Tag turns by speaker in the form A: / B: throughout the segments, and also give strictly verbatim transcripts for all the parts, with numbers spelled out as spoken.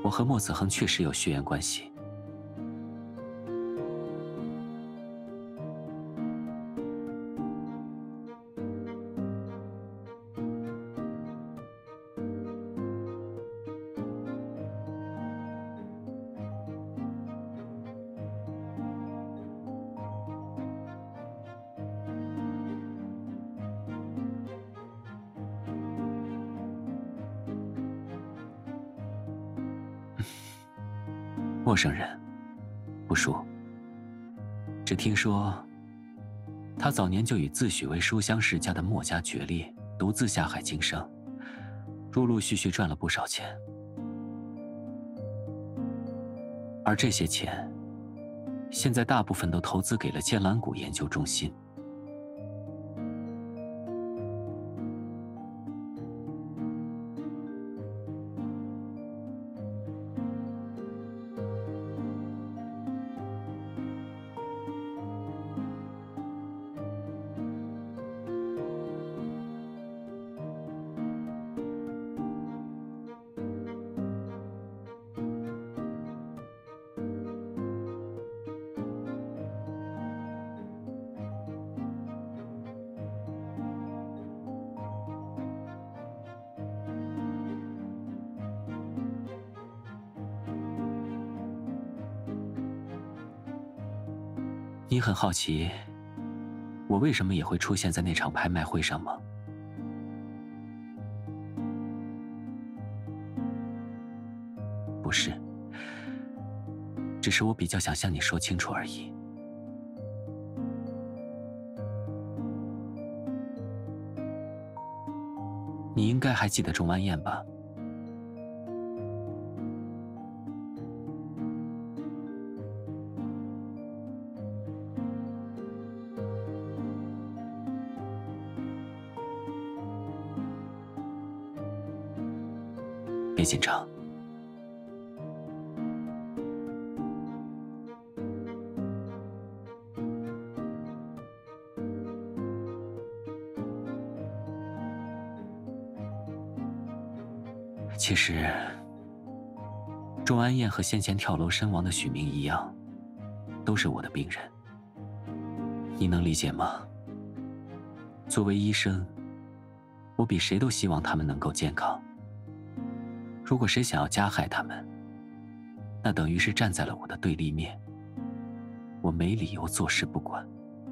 A: 我和莫子恒确实有血缘关系。陌生人，不熟。只听说，他早年就与自诩为书香世家的墨家决裂，独自下海经商，陆陆续续赚了不少钱。而这些钱，现在大部分都投资给了剑兰谷研究中心。你很好奇，我为什么也会出现在那场拍卖会上吗？不是，只是我比较想向你说清楚而已。你应该还记得钟安燕吧？别紧张。其实，钟安燕和先前跳楼身亡的许明一样，都是我的病人。你能理解吗？作为医生，我比谁都希望他们能够健康。如果谁想要加害他们，那等于是站在了我的对立面。我没理由坐视不管。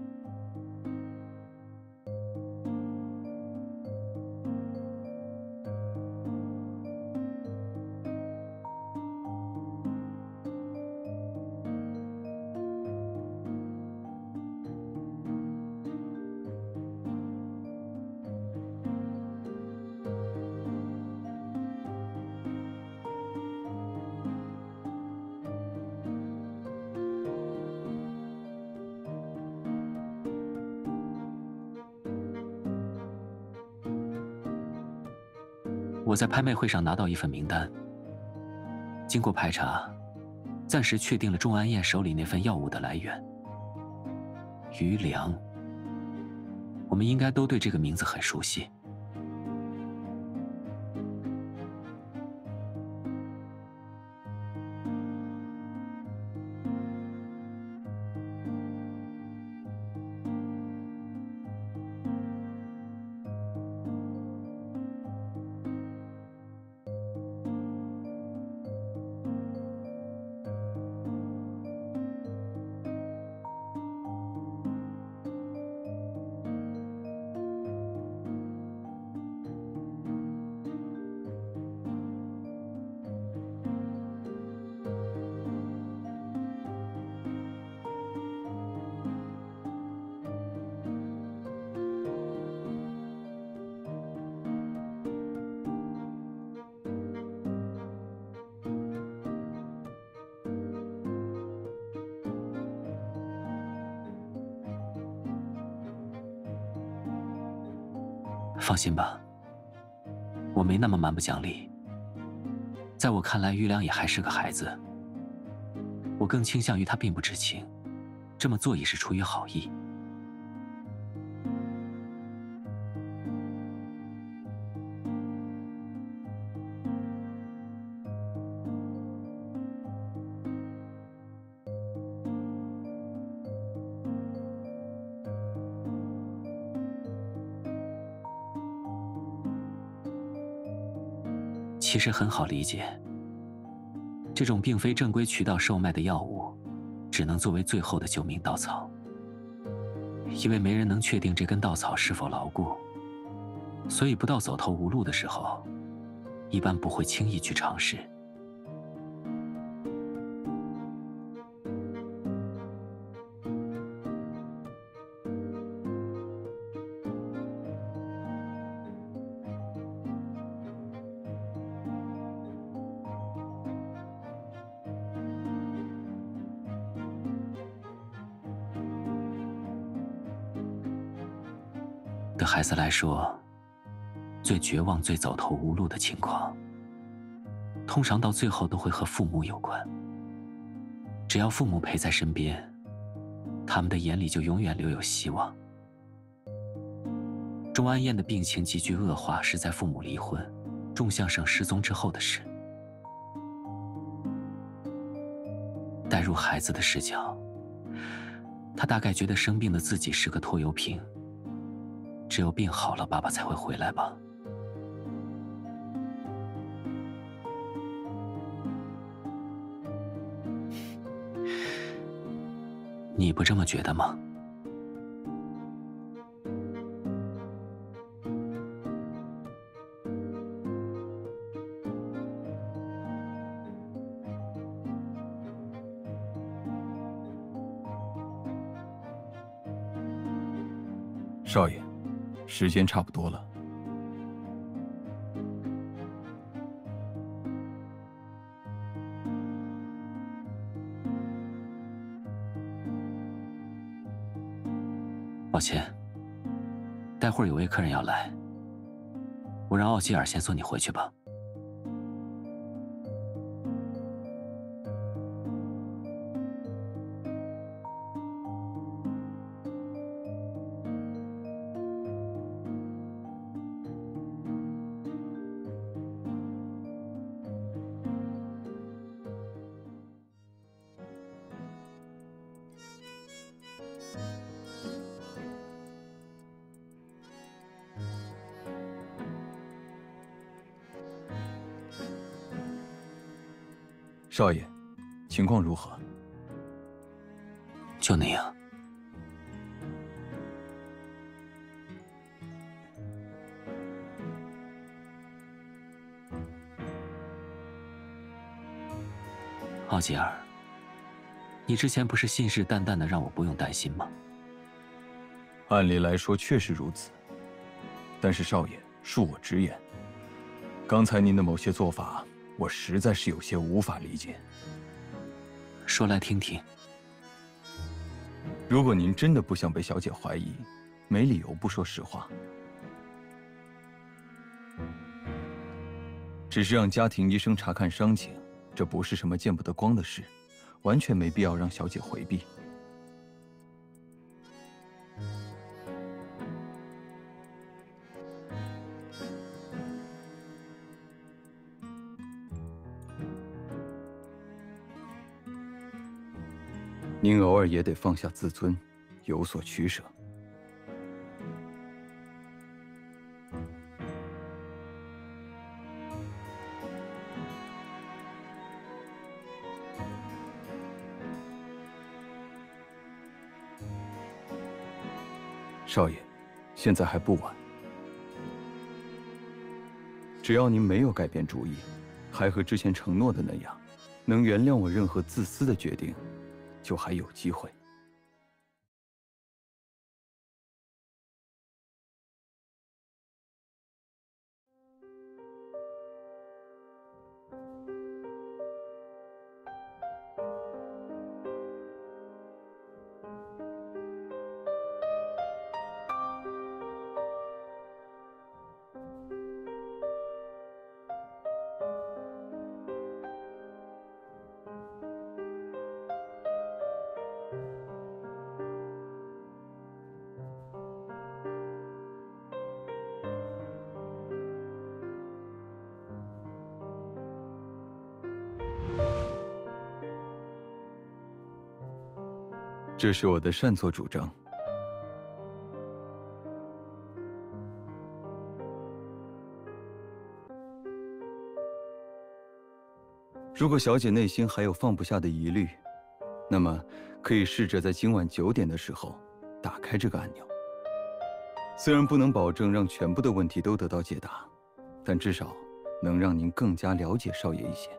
A: 我在拍卖会上拿到一份名单，经过排查，暂时确定了钟安燕手里那份药物的来源——余良。我们应该都对这个名字很熟悉。放心吧，我没那么蛮不讲理。在我看来，余良也还是个孩子。我更倾向于他并不知情，这么做也是出于好意。 其实很好理解，这种并非正规渠道售卖的药物，只能作为最后的救命稻草。因为没人能确定这根稻草是否牢固，所以不到走投无路的时候，一般不会轻易去尝试。对孩子来说，最绝望、最走投无路的情况，通常到最后都会和父母有关。只要父母陪在身边，他们的眼里就永远留有希望。钟安燕的病情急剧恶化是在父母离婚、仲相生失踪之后的事。带入孩子的视角，他大概觉得生病的自己是个拖油瓶。只有病好了，爸爸才会回来吧。你不这么觉得吗？
B: 少爷，时间差不多了。
A: 抱歉，待会儿有位客人要来，我让奥吉尔先送你回去吧。
B: 少爷，情况如何？
A: 就那样。奥吉尔，你之前不是信誓旦旦的让我不用担心吗？
B: 按理来说确实如此，但是少爷，恕我直言，刚才您的某些做法，我实在是有些无法理解。
A: 说来听听。
B: 如果您真的不想被小姐怀疑，没理由不说实话。只是让家庭医生查看伤情，这不是什么见不得光的事，完全没必要让小姐回避。您偶尔也得放下自尊，有所取舍。少爷，现在还不晚。只要您没有改变主意，还和之前承诺的那样，能原谅我任何自私的决定，就还有机会。这是我的擅作主张。 如果小姐内心还有放不下的疑虑，那么可以试着在今晚九点的时候打开这个按钮。虽然不能保证让全部的问题都得到解答，但至少能让您更加了解少爷一些。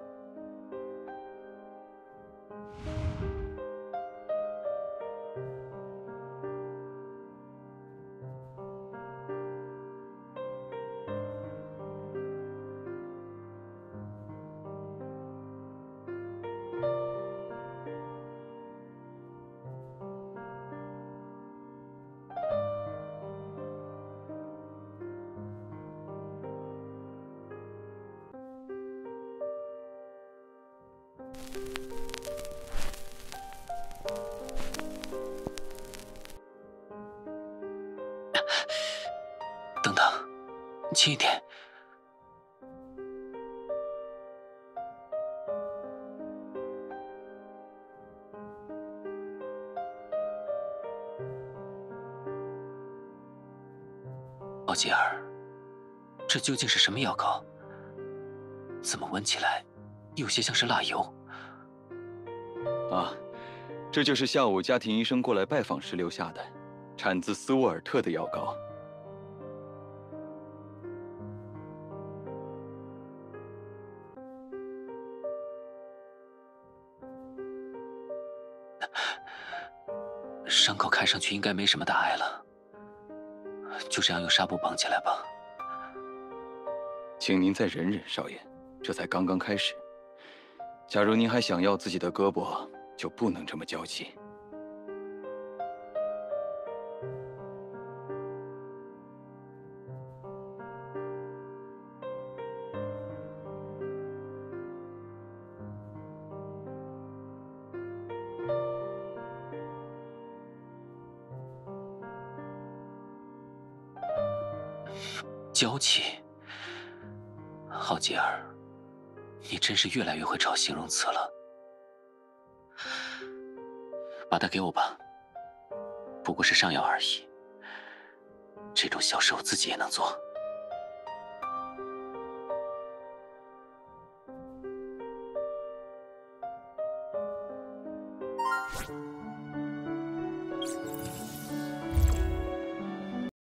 A: 等等，轻一点。奥吉尔，这究竟是什么药膏？怎么闻起来有些像是蜡油？
B: 啊，这就是下午家庭医生过来拜访时留下的，产自斯沃尔特的药膏。
A: 伤口看上去应该没什么大碍了，就这样用纱布绑起来吧。
B: 请您再忍忍，少爷，这才刚刚开始。假如您还想要自己的胳膊，就不能这么娇气。
A: 娇气，浩吉尔，你真是越来越会找形容词了。把它给我吧，不过是上药而已，这种小事我自己也能做。